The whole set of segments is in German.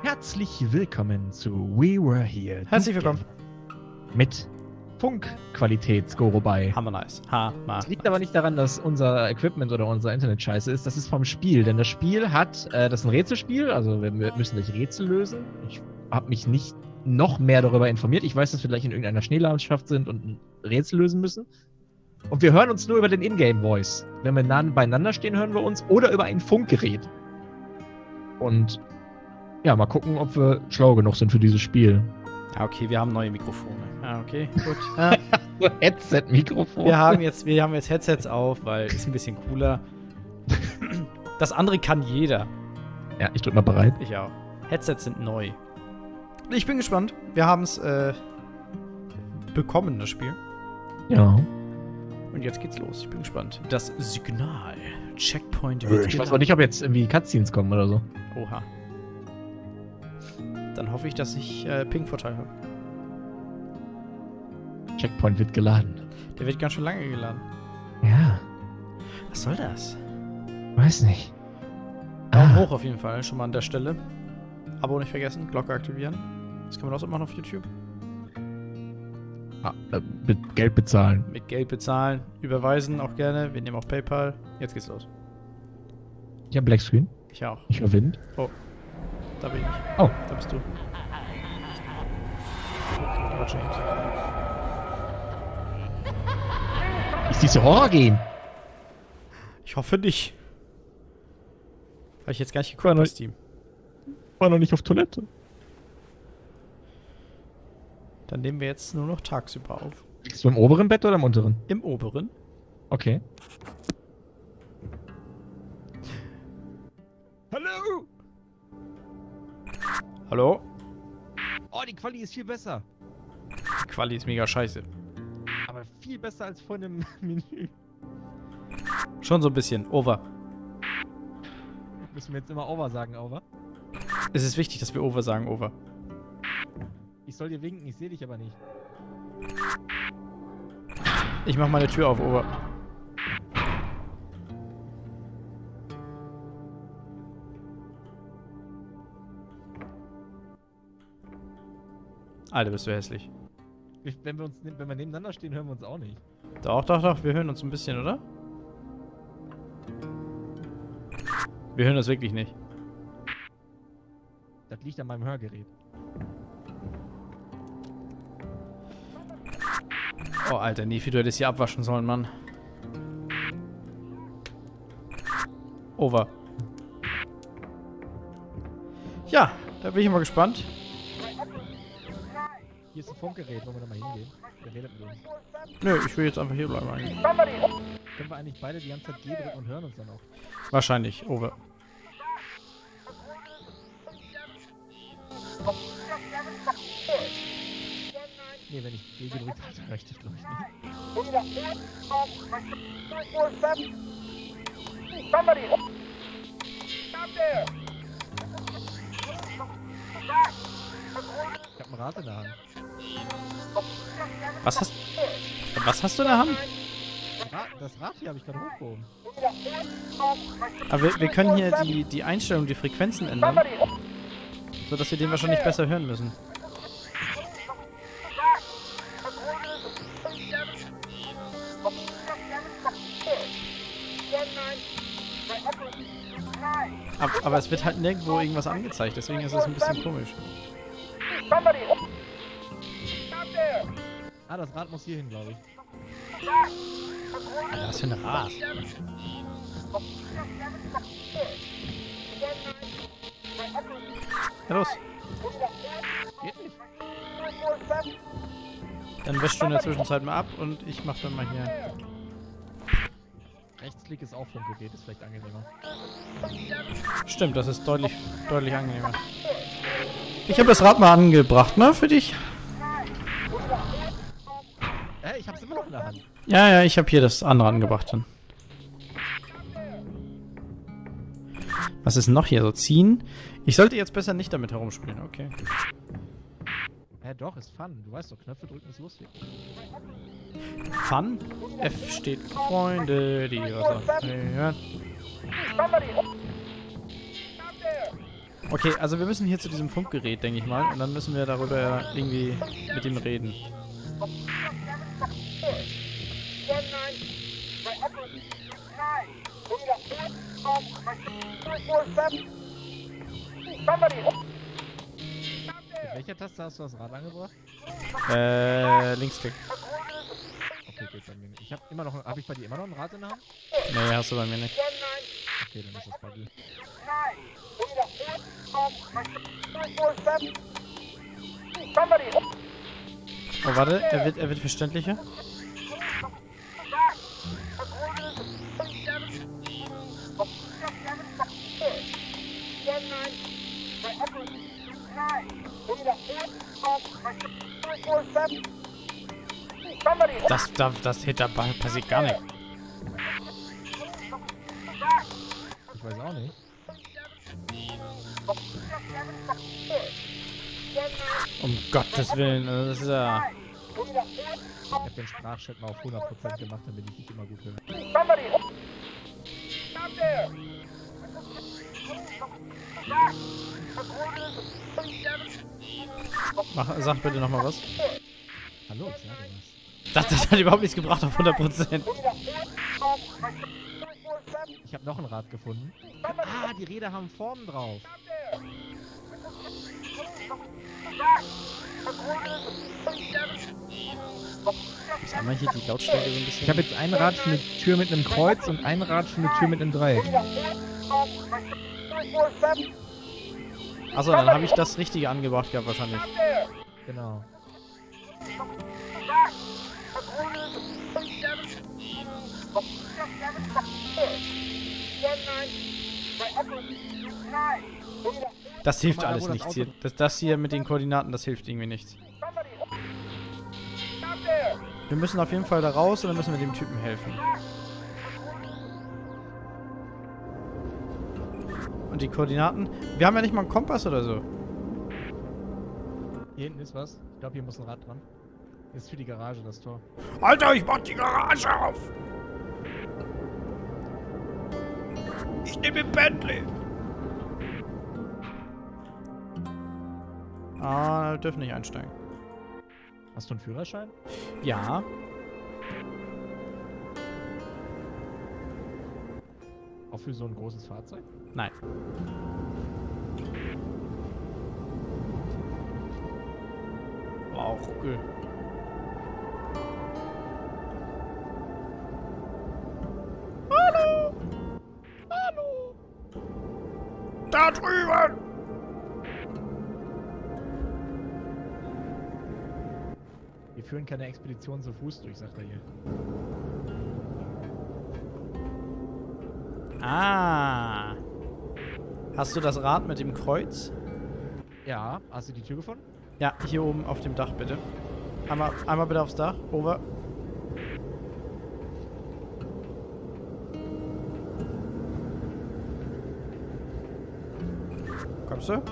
Herzlich willkommen zu We Were Here. Herzlich willkommen. Mit Funkqualität-Score bei. Hammer nice. Hammer. Das liegt aber nicht daran, dass unser Equipment oder unser Internet scheiße ist. Das ist vom Spiel. Denn das Spiel hat, das ist ein Rätselspiel. Also wir müssen durch Rätsel lösen. Ich habe mich nicht noch mehr darüber informiert. Ich weiß, dass wir gleich in irgendeiner Schneelandschaft sind und ein Rätsel lösen müssen. Und wir hören uns nur über den Ingame-Voice. Wenn wir nah beieinander stehen, hören wir uns. Oder über ein Funkgerät. Und ja, mal gucken, ob wir schlau genug sind für dieses Spiel. Ja, okay, wir haben neue Mikrofone. Ja, okay, gut. Ja. So Headset-Mikrofon. Wir haben jetzt Headsets auf, weil ist ein bisschen cooler. Das andere kann jeder. Ja, ich drück mal bereit. Ich auch. Headsets sind neu. Ich bin gespannt. Wir haben es bekommen, das Spiel. Ja. Und jetzt geht's los. Ich bin gespannt. Das Signal. Checkpoint wird Ich weiß auch nicht, ob jetzt irgendwie Cutscenes kommen oder so. Oha. Dann hoffe ich, dass ich Ping-Vorteil habe. Checkpoint wird geladen. Der wird ganz schön lange geladen. Ja. Was soll das? Weiß nicht. Daumen hoch auf jeden Fall, schon mal an der Stelle. Abo nicht vergessen, Glocke aktivieren. Das kann man auch so machen auf YouTube. Mit Geld bezahlen. Mit Geld bezahlen, überweisen auch gerne. Wir nehmen auch PayPal. Jetzt geht's los. Ich habe Blackscreen. Ich auch. Ich höre Wind. Oh. Da bin ich nicht. Oh. Da bist du. Ist diese Horror-Game? Ich hoffe nicht. Habe ich jetzt gar nicht geguckt bei Steam. War noch nicht auf Toilette. Dann nehmen wir jetzt nur noch tagsüber auf. Liegst du im oberen Bett oder im unteren? Im oberen. Okay. Hallo! Hallo? Oh, die Quali ist viel besser. Die Quali ist mega scheiße. Aber viel besser als vor dem Menü. Schon so ein bisschen. Over. Müssen wir jetzt immer Over sagen, Over? Es ist wichtig, dass wir Over sagen, Over. Ich soll dir winken, ich sehe dich aber nicht. Ich mach meine Tür auf, Over. Alter, bist du hässlich. Wenn wir nebeneinander stehen, hören wir uns auch nicht. Doch, doch, doch. Wir hören uns ein bisschen, oder? Wir hören uns wirklich nicht. Das liegt an meinem Hörgerät. Oh, Alter, Nefi, du hättest hier abwaschen sollen, Mann. Over. Ja, da bin ich mal gespannt. Hier ist ein Funkgerät, wollen wir da mal hingehen? Der redet mit uns. Nö, ich will jetzt einfach hier bleiben eigentlich. Können wir eigentlich beide die ganze Zeit G drücken und hören uns dann auch? Wahrscheinlich, Over. Nee, wenn ich G gedrückt hatte, höre ich das glaube ich nicht. Ich hab ein Rad in der Hand. Was hast du in der Hand? Das Rad hier habe ich gerade hochgehoben. Aber wir können hier die Einstellung, die Frequenzen ändern. Sodass wir den wahrscheinlich besser hören müssen. Aber es wird halt nirgendwo irgendwas angezeigt, deswegen ist es ein bisschen komisch. Ah, das Rad muss hier hin, glaube ich. Alter, was für eine Rad. Ja, los. Geht nicht. Dann wäschst du in der Zwischenzeit mal ab und ich mach dann mal hier. Rechtsklick ist auch Funkgerät, ist vielleicht angenehmer. Stimmt, das ist deutlich angenehmer. Ich habe das Rad mal angebracht, ne, für dich. Ich hab's immer noch in der Hand. Ja, ich habe hier das andere angebracht dann. Was ist denn noch hier? So ziehen? Ich sollte jetzt besser nicht damit herumspielen, okay. Doch, ist Fun. Du weißt doch, Knöpfe drücken ist lustig. Fun? F steht für Freunde, die was hören. Okay, also wir müssen hier zu diesem Funkgerät, denke ich mal. Und dann müssen wir darüber irgendwie mit ihm reden. Mit welcher Taste hast du das Rad angebracht? Linksklick. Okay, geht bei mir nicht. Hab ich bei dir immer noch ein Rad in der Hand? Nee, hast du bei mir nicht. Okay, dann ist das bei dir. Oh, warte, er wird verständlicher. Da passiert gar nichts. Ich weiß auch nicht. Um Gottes Willen, das ist ja... Ich hab den Sprachchat mal auf 100% gemacht, damit ich dich immer gut höre. Sag bitte nochmal was. Hallo, ich sage was. Das hat überhaupt nichts gebracht auf 100%. Ich habe noch ein Rad gefunden. Ah, die Räder haben Formen drauf. Jetzt haben wir hier die Lautstärke so ein bisschen. Ich habe jetzt ein Rad für eine Tür mit einem Kreuz und ein Rad für eine Tür mit einem Dreieck. Achso, dann habe ich das Richtige angebracht gehabt wahrscheinlich. Genau. Das hilft alles nichts hier. Das hier mit den Koordinaten, das hilft irgendwie nichts. Wir müssen auf jeden Fall da raus und dann müssen wir dem Typen helfen. Und die Koordinaten... Wir haben ja nicht mal einen Kompass oder so. Hier hinten ist was. Ich glaube, hier muss ein Rad dran. Hier ist für die Garage das Tor. Alter, ich mach die Garage auf! Ich nehme Bentley! Ah, wir dürfen nicht einsteigen. Hast du einen Führerschein? Ja. Auch für so ein großes Fahrzeug? Nein. Wow, Ruckel. Hallo! Hallo! Da drüben! Wir führen keine Expedition zu Fuß durch, sagt er hier. Ah. Hast du das Rad mit dem Kreuz? Ja, hast du die Tür gefunden? Ja, hier oben auf dem Dach bitte. Einmal bitte aufs Dach. Over. Kommst du?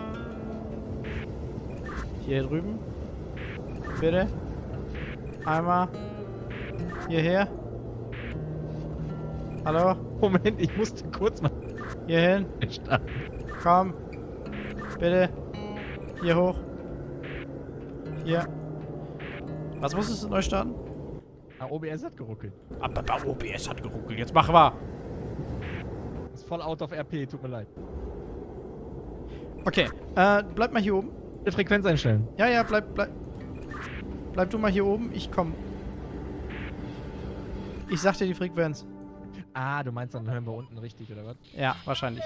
Hier drüben. Bitte. Einmal. Hierher. Hallo? Moment, ich musste kurz mal... Hierhin. Komm. Bitte. Hier hoch. Hier. Was musstest du neu starten? Ah, OBS hat geruckelt. Aber OBS hat geruckelt. Jetzt machen wir. Ist voll out of RP, tut mir leid. Okay. Bleib mal hier oben. Die Frequenz einstellen. Ja, bleib du mal hier oben. Ich komm. Ich sag dir die Frequenz. Ah, du meinst, dann hören wir unten richtig, oder was? Ja, wahrscheinlich.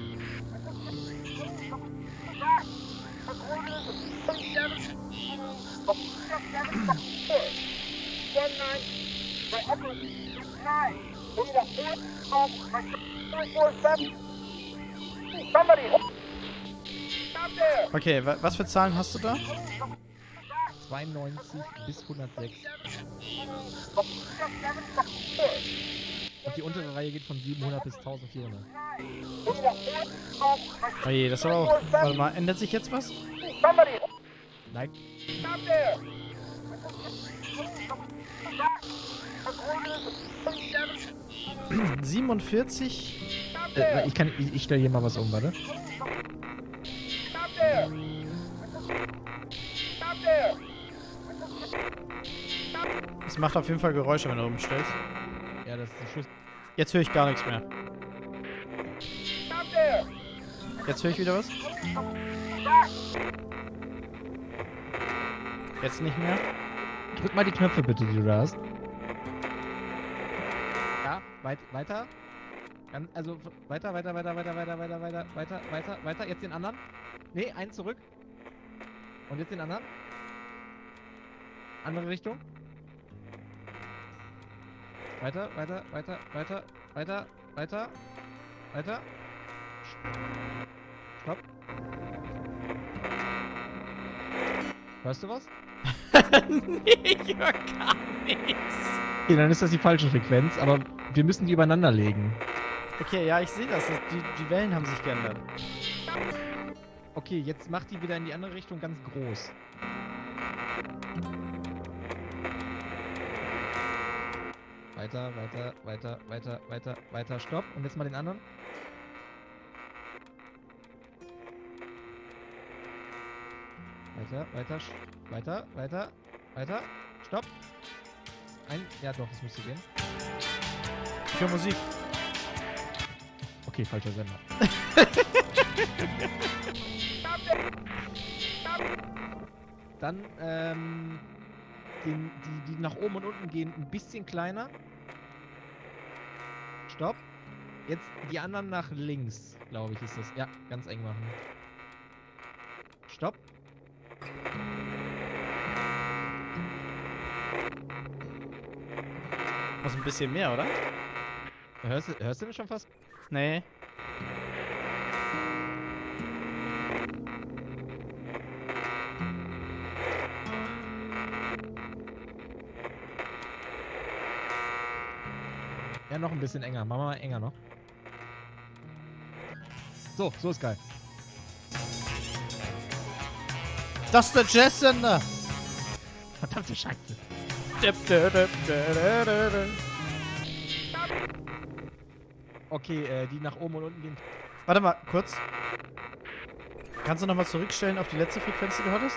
Okay, was für Zahlen hast du da? 92 bis 106. Und die untere Reihe geht von 700 bis 1400. Oh je, das ist aber auch... Warte mal, ändert sich jetzt was? Nein. 47. Ich stelle hier mal was um, warte. Es macht auf jeden Fall Geräusche, wenn du rumstellst. Ja, das ist ein Schuss. Jetzt höre ich gar nichts mehr. Jetzt höre ich wieder was. Jetzt nicht mehr. Drück mal die Knöpfe bitte, die du da hast. Ja, weiter. Also weiter. Jetzt den anderen. Nee, einen zurück. Und jetzt den anderen. Andere Richtung. Weiter. Stopp. Hörst du was? Nee, ich höre gar nichts. Okay, dann ist das die falsche Frequenz, aber wir müssen die übereinander legen. Okay, ja, ich sehe das. Die Wellen haben sich geändert. Okay, jetzt mach die wieder in die andere Richtung ganz groß. Weiter, stopp. Und jetzt mal den anderen. Weiter, stopp. Ja doch, das müsste gehen. Ich höre Musik. Okay, falscher Sender. Dann, die nach oben und unten gehen, ein bisschen kleiner. Stopp. Jetzt die anderen nach links, glaube ich, ist das. Ja, ganz eng machen. Stopp. Muss ein bisschen mehr, oder? Hörst du mich schon fast? Nee. Ja, noch ein bisschen enger. Machen wir mal enger noch. So ist geil. Das ist der Jazz-Sender! Verdammte Scheiße. Okay, die nach oben und unten gehen. Warte mal, kurz. Kannst du nochmal zurückstellen auf die letzte Frequenz, die du hattest?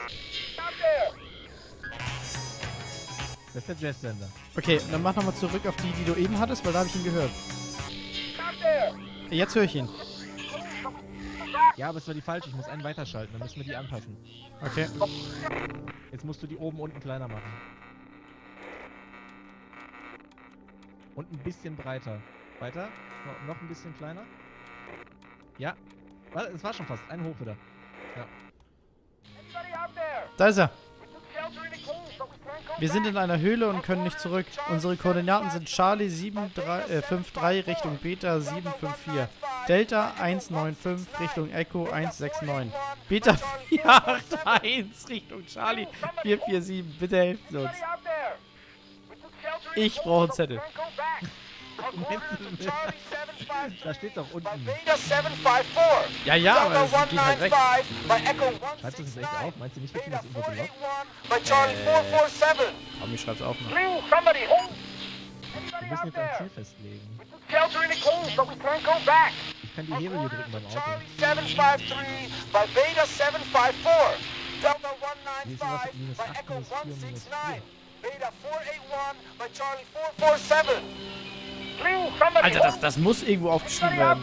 Das ist der Jazz-Sender. Okay, dann mach nochmal zurück auf die du eben hattest, weil da habe ich ihn gehört. Jetzt höre ich ihn. Ja, aber es war die falsche. Ich muss einen weiterschalten. Dann müssen wir die anpassen. Okay. Jetzt musst du die oben unten kleiner machen. Und ein bisschen breiter. Weiter. Noch ein bisschen kleiner. Ja. Warte, es war schon fast. Einen hoch wieder. Ja. Da ist er. Wir sind in einer Höhle und können nicht zurück. Unsere Koordinaten sind Charlie 753 Richtung Beta 754. Delta 195 Richtung Echo 169. Beta 481 Richtung Charlie 447. Bitte helft uns. Ich brauche einen Zettel. Da steht doch unten. Ja, ja, aber das geht halt weg. Schreibst du das echt auf? Meinst du nicht, wir kriegen das irgendwo gelockt? Aber ich schreib's auf noch. Wir müssen jetzt ein Ziel festlegen. Ich kann die Hebel hier drücken beim Auto. Hier ist was mit -8, -4, -4. Beta 481 by Charlie 447. Alter, das muss irgendwo aufgeschrieben werden.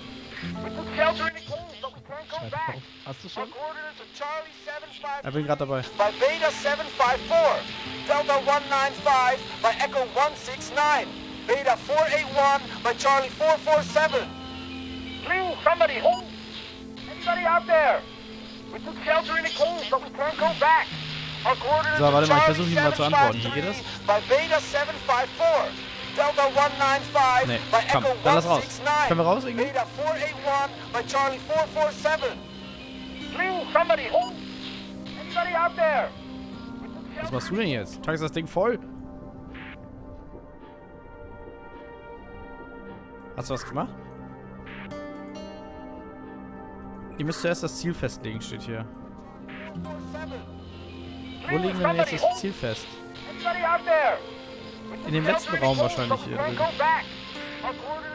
Schreib auf. Hast du schon? Ich bin gerade dabei. By Beta 754, Delta 195 by Echo 169, Beta 481 by Charlie 447. Please, somebody, anybody out there? We took shelter in the cave, but we can't go back. So, warte mal, ich versuche ihn mal zu antworten. Wie geht das? By Beta 754, Delta 195 Nee, by komm, Echo dann lass raus. 169. Können wir raus irgendwie? Beta 481 by Charlie 447. Please, somebody, anybody out there? Was machst du denn jetzt? Tags das Ding voll? Hast du was gemacht? Ihr müsst zuerst das Ziel festlegen, steht hier. Wo legen wir denn jetzt das Ziel fest? In dem letzten Raum wahrscheinlich hier drüben.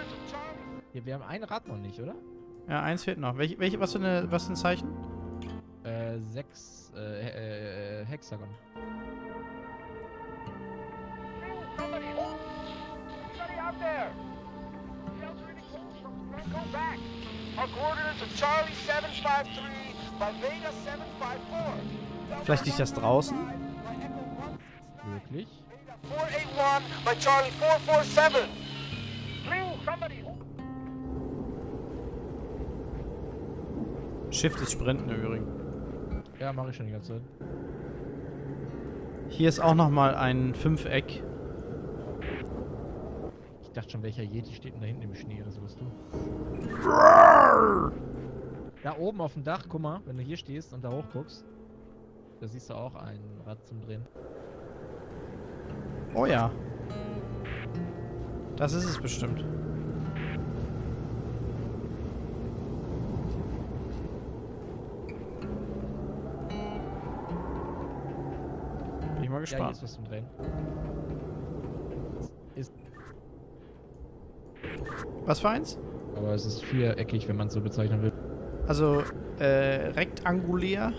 Ja, wir haben ein Rad noch nicht, oder? Ja, eins fehlt noch. Was für ein Zeichen? 6 Hexagon. Somebody out there! Sheltering calls from Franco back. Our coordinates are Charlie 753 by Beta 754. Vielleicht liegt das draußen? Wirklich? 481 by Charlie 447. Blue, somebody. Shift ist Sprinten im Übrigen. Ja, mache ich schon die ganze Zeit. Hier ist auch nochmal ein 5-Eck. Ich dachte schon, welcher Yeti steht denn da hinten im Schnee, oder so bist du? Da oben auf dem Dach, guck mal, wenn du hier stehst und da hoch guckst, da siehst du auch ein Rad zum Drehen. Oh ja. Das ist es bestimmt. Bin ich mal Ja, hier gespannt. ist was zum Drehen. Ist, Was für eins? aber es ist viereckig, wenn man es so bezeichnen will. Also, rektangulär.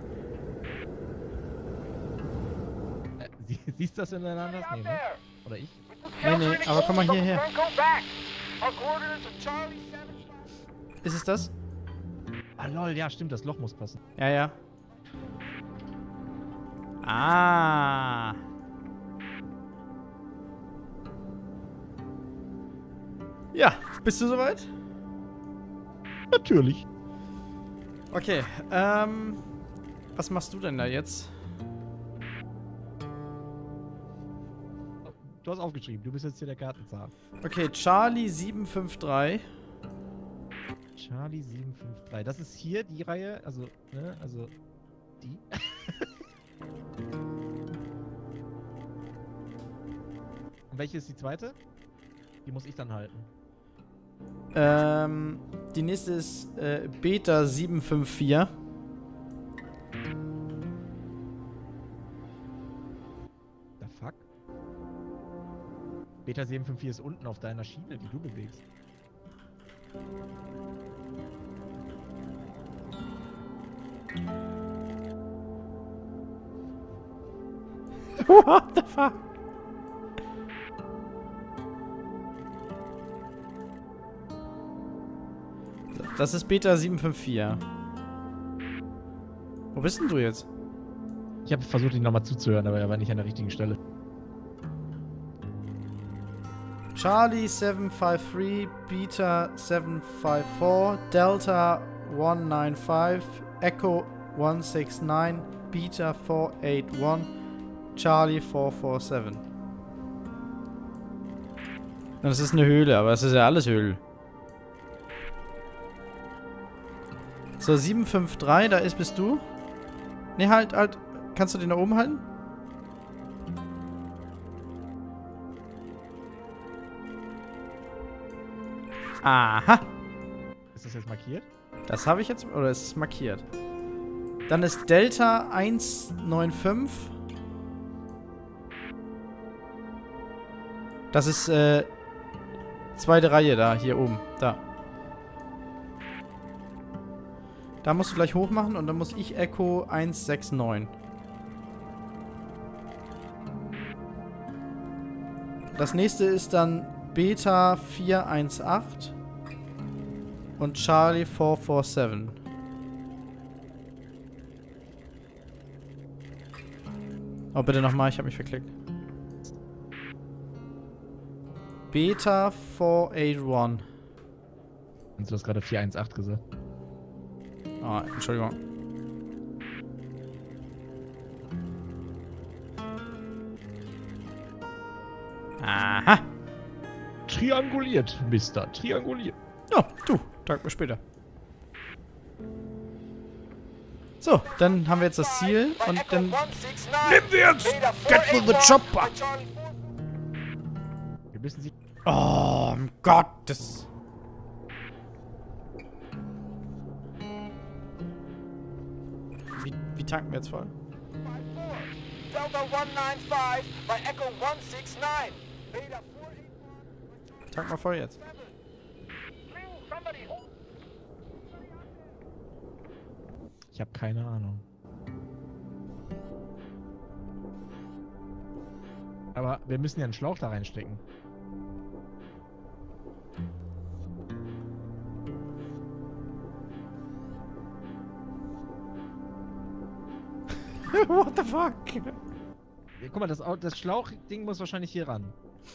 Siehst du das ineinander? Nee, ne? Oder ich? Nee, aber komm mal hierher. Franco back. Our coordinates are Charlie 753. Ist es das? Ah, lol, ja, stimmt, das Loch muss passen. Ja, ja. Ah. Ja, bist du soweit? Natürlich. Okay, was machst du denn da jetzt? Du hast aufgeschrieben, du bist jetzt hier der Gartenzahn. Okay, Charlie 753. Charlie 753. Das ist hier die Reihe, also, ne, also die. Und welche ist die zweite? Die muss ich dann halten. Die nächste ist Beta 754. The fuck? Beta 754 ist unten auf deiner Schiene, die du bewegst. What the fuck? Das ist Beta 754. Wo bist denn du jetzt? Ich habe versucht, ihn nochmal zuzuhören, aber er war nicht an der richtigen Stelle. Charlie 753, Beta 754, Delta 195, Echo 169, Beta 481, Charlie 447. Das ist eine Höhle, aber es ist ja alles Höhle. So, 753, da bist du. Ne, halt. Kannst du den da oben halten? Aha. Ist das jetzt markiert? Das habe ich jetzt, oder ist es markiert? Dann ist Delta 195. Das ist, zweite Reihe da, hier oben. Da. Da musst du gleich hochmachen und dann muss ich Echo 169. Das nächste ist dann Beta 418 und Charlie 447. Oh, bitte nochmal, ich habe mich verklickt. Beta 481. Und du hast gerade 418 gesagt. Ah, Entschuldigung. Aha. Trianguliert, Mister. Trianguliert. Ja, du. Tag bis später. So, dann haben wir jetzt das Ziel und dann... Nehmen wir jetzt! Get to the chopper! Wir müssen sie... Oh, um Gottes... Wie tanken wir jetzt voll? Delta 195 by Echo 169. Beta 481. Tank mal voll jetzt. Ich habe keine Ahnung. Aber wir müssen ja einen Schlauch da reinstecken. What the fuck? Ja, guck mal, das Schlauchding muss wahrscheinlich hier ran.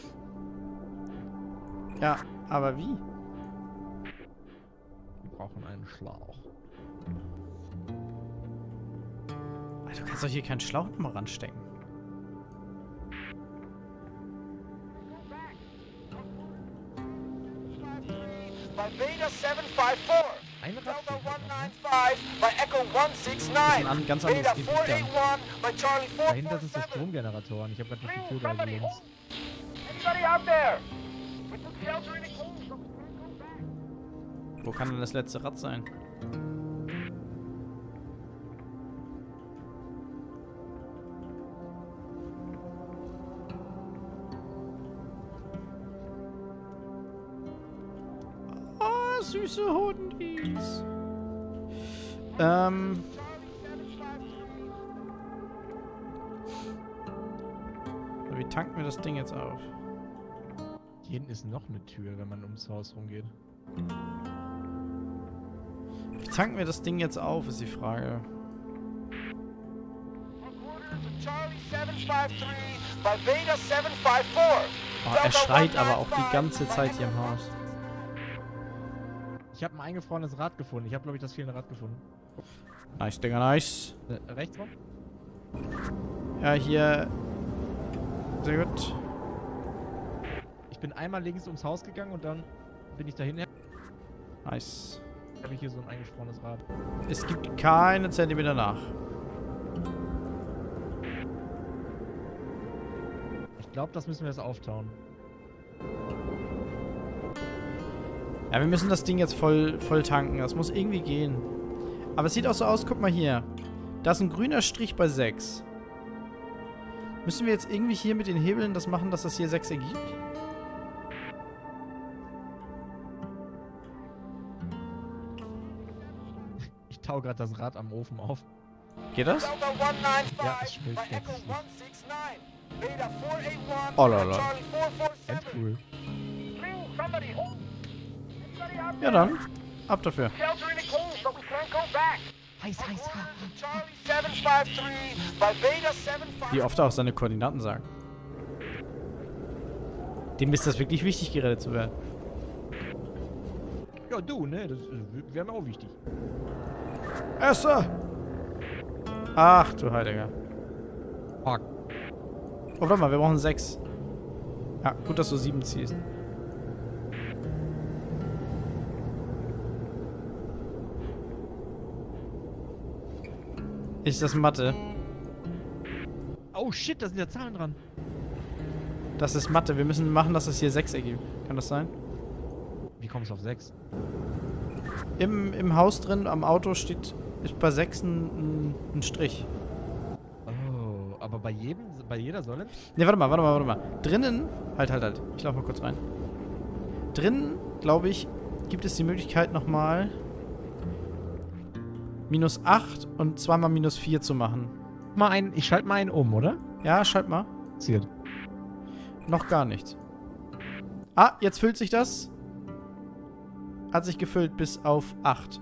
Ja, aber wie? Wir brauchen einen Schlauch. Alter, du kannst doch hier keinen Schlauch nochmal ranstecken. By Beta 754. Ein Rad Delta fehlt halt noch, ne? 195 by Echo 169. Das ist ein ganz anderes Beta Gebiet dann. 481 by Charlie Dahinter sind so 447. Stromgeneratoren. Ich habe gerade nicht Please, gefühlt, da somebody links. hold. Anybody out there? We took shelter in the cold, so we can't go back. Wo kann denn das letzte Rad sein? Oh, süße Hundis. So, wie tanken wir das Ding jetzt auf? Hier hinten ist noch eine Tür, wenn man ums Haus rumgeht. Wie tanken wir das Ding jetzt auf, ist die Frage. Charlie 753 by Beta 754. Oh, er schreit aber auch die ganze Zeit hier im Haus. Ich habe ein eingefrorenes Rad gefunden. Ich habe, glaube ich, das fehlende Rad gefunden. Nice, Digga, nice. Rechts rum? Ja, hier. Sehr gut. Ich bin einmal links ums Haus gegangen und dann bin ich dahin. Nice. Habe ich hier so ein eingefrorenes Rad. Es gibt keine Zentimeter nach. Ich glaube, das müssen wir jetzt auftauen. Ja, wir müssen das Ding jetzt voll tanken. Das muss irgendwie gehen. Aber es sieht auch so aus, guck mal hier. Da ist ein grüner Strich bei 6. Müssen wir jetzt irgendwie hier mit den Hebeln das machen, dass das hier 6 ergibt? Ich tau gerade das Rad am Ofen auf. Geht das? Delta 195 Ja, es schmilzt by Echo tatsächlich. 169. Beta 481 Oh, by lala. Charlie 447. Endcool. Please, somebody hold. Anybody out Ja there? dann. Ab dafür. Shelter in the cold, so we can't go back. Heiß, heiß, heiß. Charlie 753 by Beta 753. Wie oft er auch seine Koordinaten sagt. Dem ist das wirklich wichtig, gerettet zu werden. Ja, du, ne? Das wäre mir auch wichtig. Esse! Ach du Heiliger. Fuck. Oh, warte mal, wir brauchen 6. Ja, gut, dass du 7 ziehst. Ist das Mathe? Oh shit, da sind ja Zahlen dran. Das ist Mathe. Wir müssen machen, dass es hier 6 ergibt. Kann das sein? Wie kommst du auf 6? Im Haus drin, am Auto ist bei 6 ein Strich. Oh, aber bei jeder Säule? Ne, warte mal. Drinnen, halt. Ich laufe mal kurz rein. Drinnen, glaube ich, gibt es die Möglichkeit nochmal -8 und zweimal -4 zu machen. Ich schalte mal einen um, oder? Ja, schalt mal. Passiert. Noch gar nichts. Ah, jetzt füllt sich das. Hat sich gefüllt bis auf 8.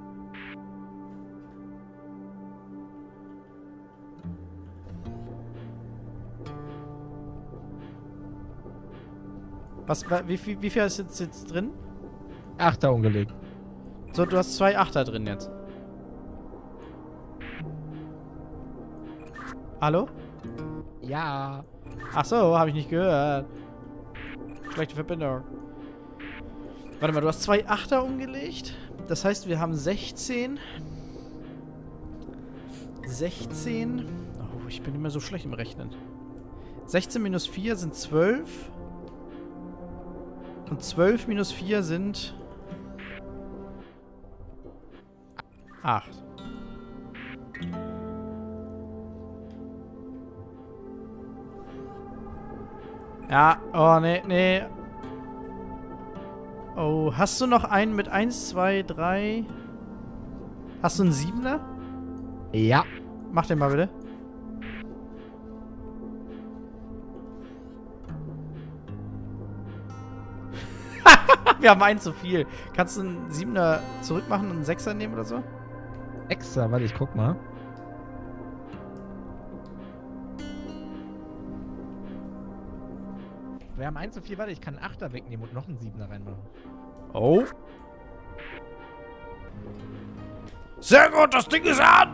Wie viel ist jetzt drin? 8er umgelegt. So, du hast 2 Achter drin jetzt. Hallo? Ja. Ach so, habe ich nicht gehört. Schlechte Verbindung. Warte mal, du hast 2 Achter umgelegt. Das heißt, wir haben 16. 16. Oh, ich bin immer so schlecht im Rechnen. 16 minus 4 sind 12. Und 12 minus 4 sind 8. Ja, oh, nee. Oh, hast du noch einen mit 1, 2, 3? Hast du einen 7er? Ja. Mach den mal bitte. Wir haben einen zu viel. Kannst du einen 7er zurückmachen und einen 6er nehmen oder so? Extra, warte, ich guck mal. Wir haben 1 zu 4, warte, ich kann einen 8er wegnehmen und noch einen 7er reinmachen. Oh. Sehr gut, das Ding ist an!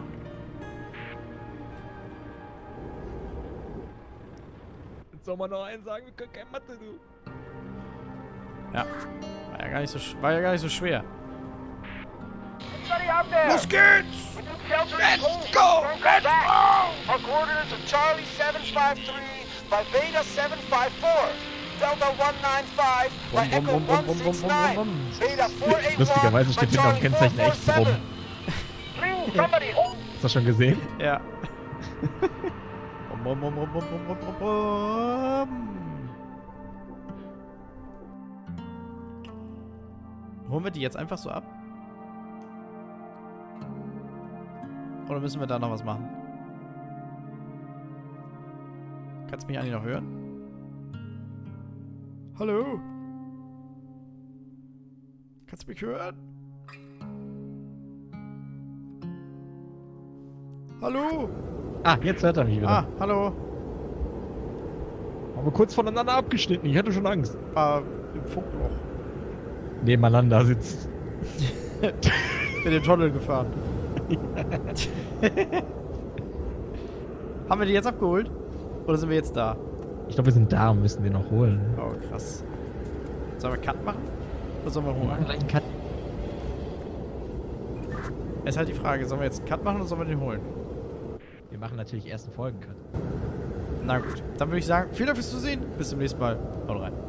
Jetzt soll man noch einen sagen, wir können kein Mathe, du. Ja. War ja gar nicht so schwer. Anybody out there? Los geht's! Let's go! Let's go! Our coordinates are Charlie 753 by Beta 754. Delta 195 by Echo 169. Beta 481 Lustigerweise steht hinter dem Kennzeichen echt rum. Please, somebody hold. Hast du das schon gesehen? Ja. Holen wir die jetzt einfach so ab? Oder müssen wir da noch was machen? Kannst du mich eigentlich noch hören? Hallo? Kannst du mich hören? Hallo? Ah, jetzt hört er mich wieder. Ah, hallo. Haben wir kurz voneinander abgeschnitten, ich hatte schon Angst. War im Funkloch. Nebeneinander sitzt. Bin den Tunnel gefahren. Haben wir die jetzt abgeholt? Oder sind wir jetzt da? Ich glaube, wir sind da und müssen den noch holen. Oh, krass. Sollen wir Cut machen? Oder sollen wir Wir machen holen? gleich einen Cut. Ist halt die Frage, sollen wir jetzt einen Cut machen oder sollen wir den holen? Wir machen natürlich erst einen Folgencut. Na gut, dann würde ich sagen, vielen Dank fürs Zusehen. Bis zum nächsten Mal. Haut rein.